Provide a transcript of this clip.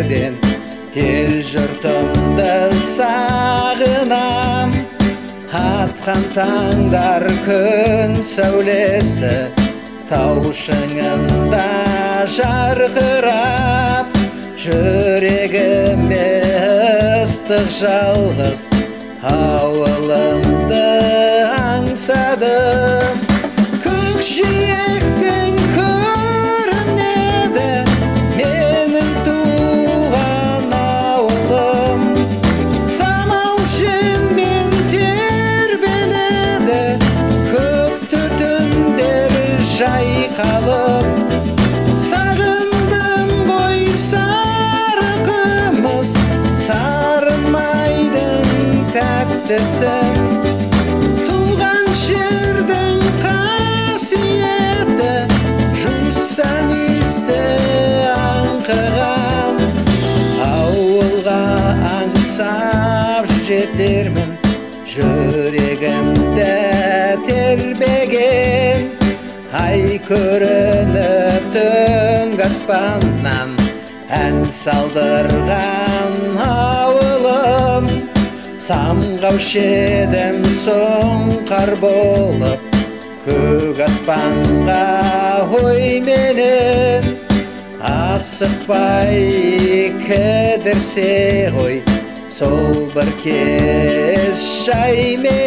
жерден ел жұртымды сағынам. Атқан таңдар күн сәулесі тау шыңында жарқырап, жүрегіме ыстық жалғыз ауылымды аңсадым. Көкжиектің көрінеді менің туған ауылым. Самал желмен тербеледі көк түтіндер жайқалып. Сағындым ғой сары қымыз, сары майдың тәттісін. Туған жердің қасиеті жусан иісі аңқыған. Ауылға аңсап жетермін, жүрегімді тербеген. Ай көрініп түнгі аспаннан ән салдырған ауылым. Самғаушы едім сұңқар болып, көк аспанға ойменен. Асықпай кідірсе ғой сол бір кез жаймен.